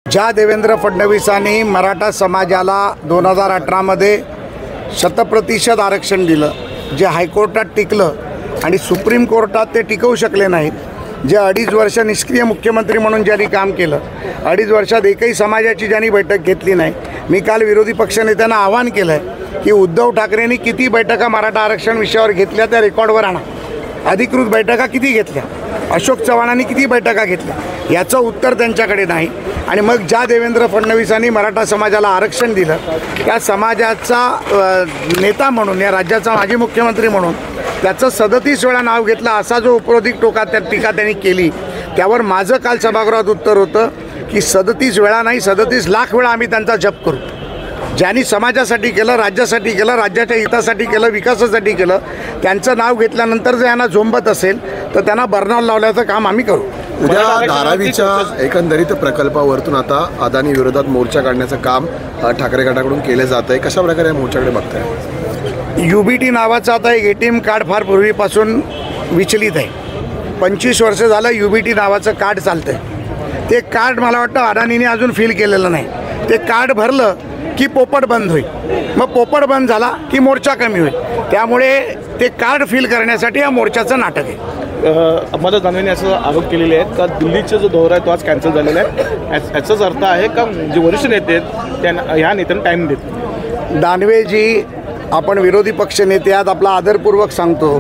ज्या देवेंद्र फडणवीसांनी मराठा समाजाला 2018मध्ये 100% आरक्षण दिलं, जे हायकोर्टात टिकलं आणि सुप्रीम कोर्टात ते टिकवू शकले नाहीत, जे 2.5 वर्ष निष्क्रिय मुख्यमंत्री म्हणून ज्यांनी काम केलं, 2.5 वर्षात एकही समाजाची ज्यांनी बैठक घेतली नाही। मी काल विरोधी पक्षनेत्यांना आवाहन केलं आहे की उद्धव ठाकरेंनी किती बैठका मराठा आरक्षण विषयावर घेतल्या त्या रेकॉर्डवर आणा, अधिकृत बैठका किती घेतल्या, अशोक चव्हाणांनी किती बैठका घेतल्या, याचं उत्तर त्यांच्याकडे नाही। आणि मग ज्या देवेंद्र फडणवीसांनी मराठा समाजाला आरक्षण दिलं, त्या समाजाचा नेता म्हणून, या राज्याचा माजी मुख्यमंत्री म्हणून त्याचं 37 वेळा नाव घेतलं, असा जो उपरोधिक टीका त्यांनी केली, त्यावर माझं काल सभागृहात उत्तर होतं की 37 वेळा नाही, 37 लाख वेळा आम्ही त्यांचा जप करू। ज्यांनी समाजासाठी केलं, राज्यासाठी केलं, राज्याच्या हितासाठी केलं, विकासासाठी केलं, त्यांचं नाव घेतल्यानंतर जर यांना झोंबत असेल तर त्यांना बर्नावर लावल्याचं काम आम्ही करू। उद्या धारावीच्या एकंदरीत प्रकल्पावरतून आता अदानी विरोधात मोर्चा काढण्याचं काम ठाकरे गटाकडून केलं जात आहे। कशा प्रकारे या मोर्चाकडे बघताय? UBT नावाचं आता एक ATM कार्ड फार पूर्वीपासून विचलित आहे। 25 वर्ष झालं UBT नावाचं कार्ड चालतं आहे। ते कार्ड मला वाटतं अदानीने अजून फिल केलेलं नाही। ते कार्ड भरलं की पोपट बंद होईल, मग पोपट बंद झाला की मोर्चा कमी होईल। त्यामुळे ते कार्ड फिल करण्यासाठी या मोर्चाचं नाटक आहे। अंबादास दानवेंनी असं आरोप केलेले आहेत का दिल्लीचा जो दौरा आहे तो आज कॅन्सल झालेला आहे, याचाच अर्थ आहे का जे वरिष्ठ नेते आहेत त्यांना ह्या नेत्यांना टाईम देत? दानवेजी, आपण विरोधी पक्ष नेते आहात, आपला आदरपूर्वक सांगतो,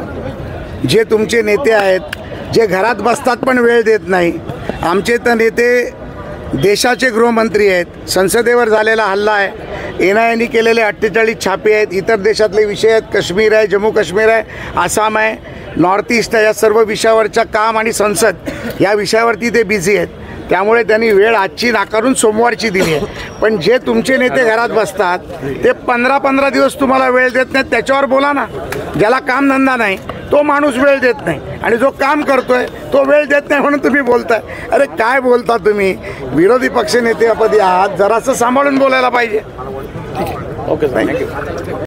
जे तुमचे नेते आहेत जे घरात बसतात पण वेळ देत नाही, आमचे तर नेते देशाचे गृहमंत्री आहेत, संसदेवर झालेला हल्ला आहे, NIAने केलेले 48 छापे आहेत, इतर देशातले विषय आहेत, काश्मीर आहे, जम्मू काश्मीर आहे, आसाम आहे, नॉर्थ ईस्ट आहे, या सर्व विषयावरच्या काम आणि संसद या विषयावरती ते बिझी आहेत। त्यामुळे त्यांनी वेळ आजची नाकारून सोमवारची दिली आहे। पण जे तुमचे नेते घरात बसतात ते 15-15 दिवस तुम्हाला वेळ देत नाहीत, त्याच्यावर बोला ना। ज्याला कामधंदा नाही तो माणूस वेळ देत नाही, आणि जो काम करतोय तो वेळ देत नाही म्हणून तुम्ही बोलताय। अरे काय बोलता तुम्ही? विरोधी पक्षनेतेपदी आहात, जरासं सांभाळून बोलायला पाहिजे। Okay, thank you.